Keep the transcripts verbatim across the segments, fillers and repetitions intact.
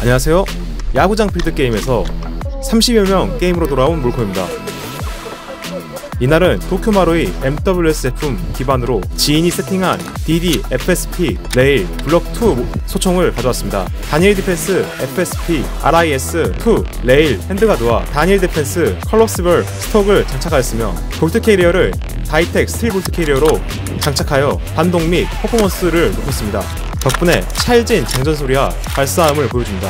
안녕하세요. 야구장 필드게임에서 삼십여 명 게임으로 돌아온 몰코입니다. 이날은 도쿄마루의 엠더블유에스 제품 기반으로 지인이 세팅한 디디 에프에스피 레일 블럭 투 소총을 가져왔습니다. 다니엘 디펜스 에프에스피 알아이에스 투 레일 핸드가드와 다니엘 디펜스 컬러스별 스톡을 장착하였으며 볼트 캐리어를 다이텍 스틸 볼트 캐리어로 장착하여 반동 및 퍼포먼스를 높였습니다. 덕분에 찰진 장전소리와 발사함을 보여줍니다.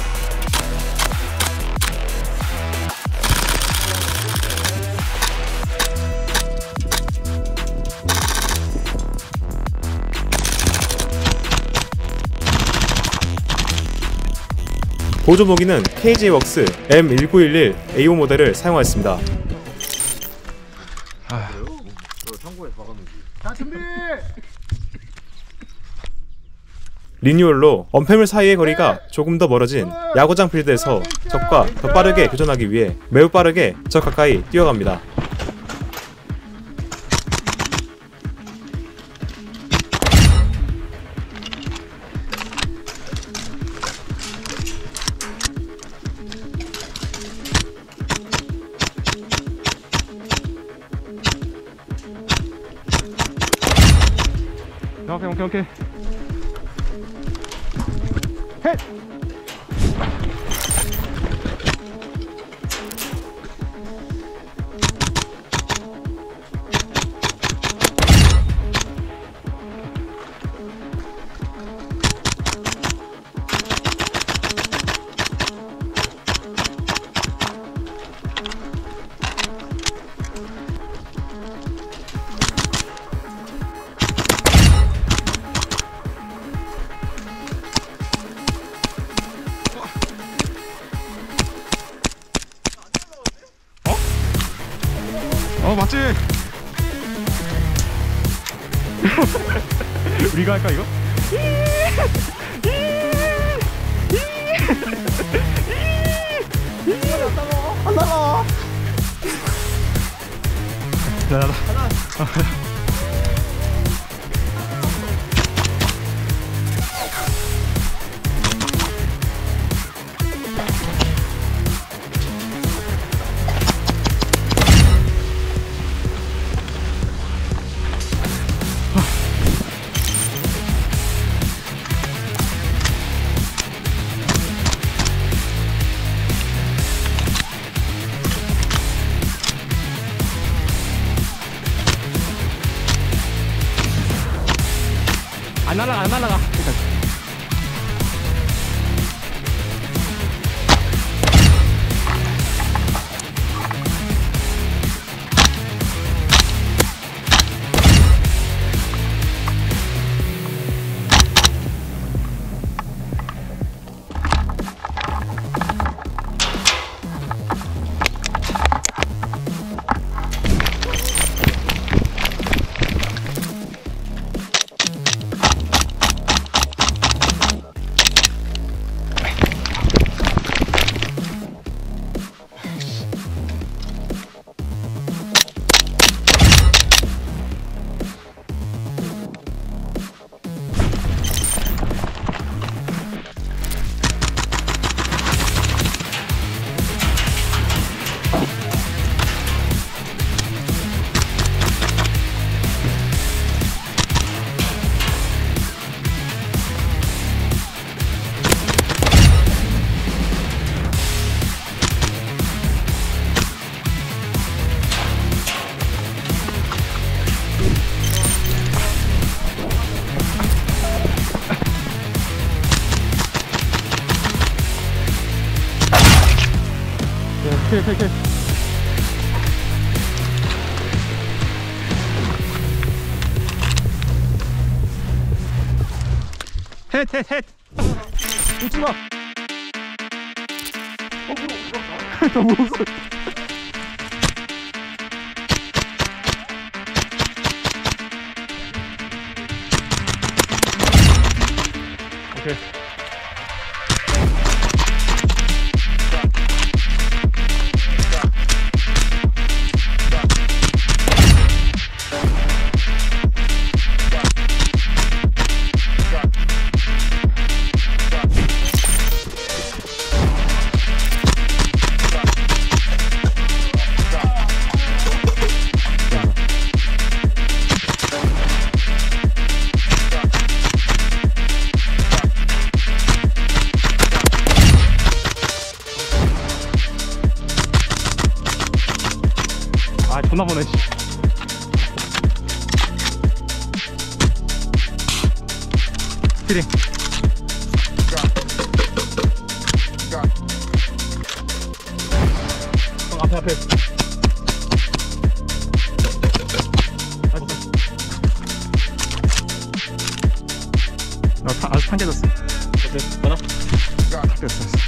보조 무기는 케이지웍스 엠 일구일일 에이오 모델을 사용하였습니다. 아, 저 창고에 박아놓지. 자, 준비! 리뉴얼로 언패물 사이의 거리가 조금 더 멀어진 야구장 필드에서 적과 더 빠르게 교전하기 위해 매우 빠르게 적 가까이 뛰어갑니다. 오케이 오케이 오케이 헷! 어 맞지? 우리가 할까 이거? 안 나가. 나나 하나. 안 날아가 안 날아가 일단. 오케이 오케이 오케이 헷 헷 헷 웃지마. 너무 무서워. 오케이 존나 보네. 키링. 형 앞에 앞에. 나 타, 아주 탄개졌어. 오케이, 가라. 됐어, 됐어.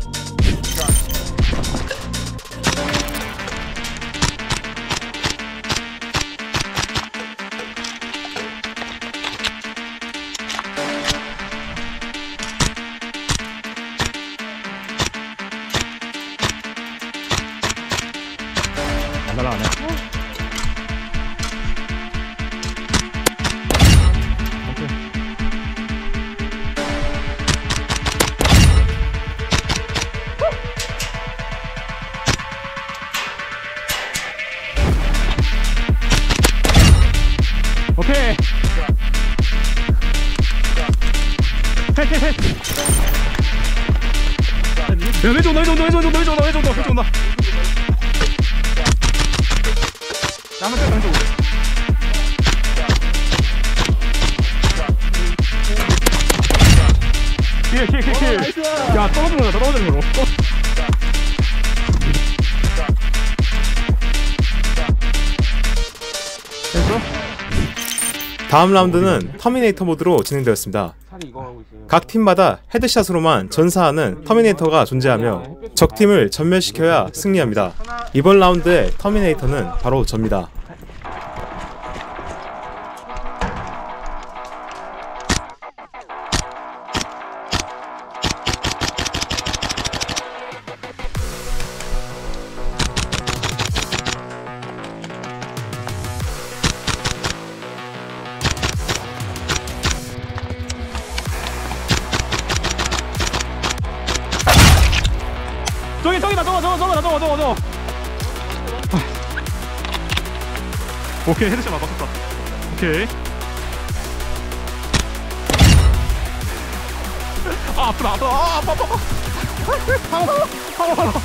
안 날아가네. 오케이. 오케이. 헤헤헤. 야, 왼쪽 온다, 왼쪽 온다, 왼쪽 온다, 왼쪽 온다, 왼쪽 온다, 왼쪽 온다. 나만 떼, 왼쪽. 킬, 킬, 킬, 킬. 야, 떨어지는 거다, 떨어지는 거로. 됐어? 다음 라운드는 터미네이터 모드로 진행되었습니다. 각 팀마다 헤드샷으로만 전사하는 터미네이터가 존재하며 적팀을 전멸시켜야 승리합니다. 이번 라운드의 터미네이터는 바로 접니다. 저기 저기다 저거 저거 저거다 저거 저거 저거. 오케이, 헤드샷 맞았다. 오케이. 아, 아프다 아프다. 아, 아파 아파. 하나 하나 하나.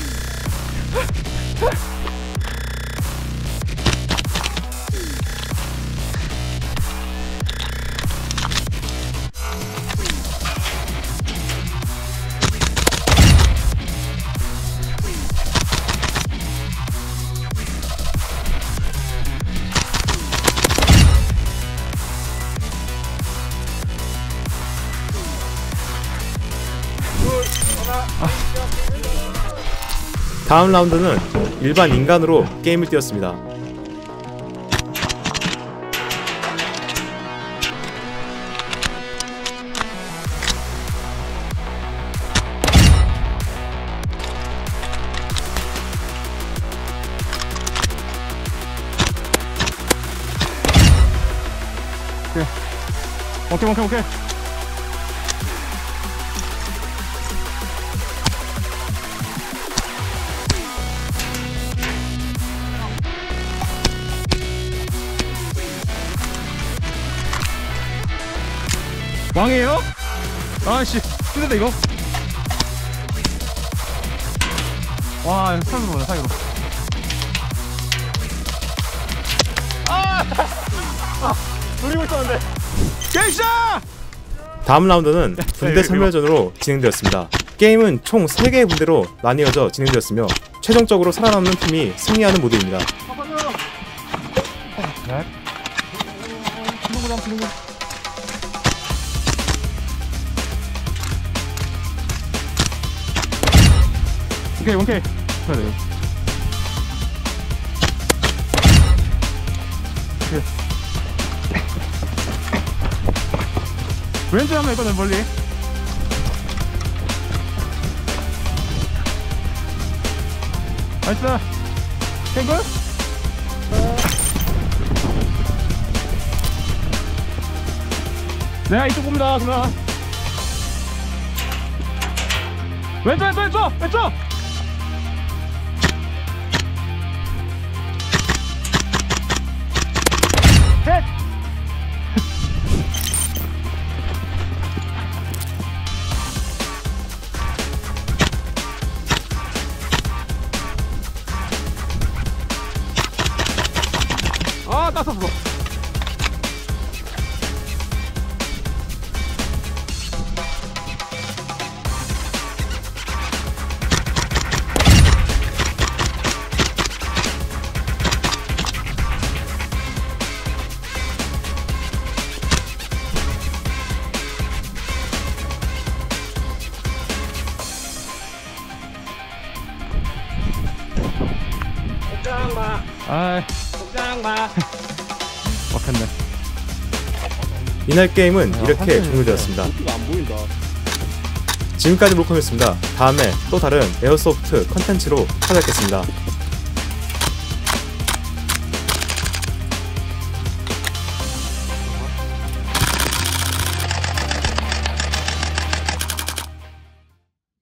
다음 라운드는 일반 인간으로 게임을 뛰었습니다. 오케이 오케이 오케이. 왕이에요? 아씨, 힘들다 이거. 와, 사이로 보네, 사이로. 아! 아! 노리고 있었는데. 게이샤! 다음 라운드는 분대 선멸전으로 진행되었습니다. 게임은 총 세 개의 분대로 나뉘어져 진행되었으며 최종적으로 살아남는 팀이 승리하는 모드입니다. 네. 친구랑 친구. 오케이 오케이. 그래. 오케이. 왼쪽 한번 있거든 멀리. 나이스. 탱글? 네, 이쪽 봅니다. 그러면 왼쪽 왼쪽 왼쪽 왼쪽. 셋. 아이 걱정 마. 막혔네. 이날 게임은 야, 이렇게 한편이네. 종료되었습니다. 도끼가 안 보인다. 지금까지 몰컴이었습니다. 다음에 또 다른 에어소프트 컨텐츠로 찾아뵙겠습니다.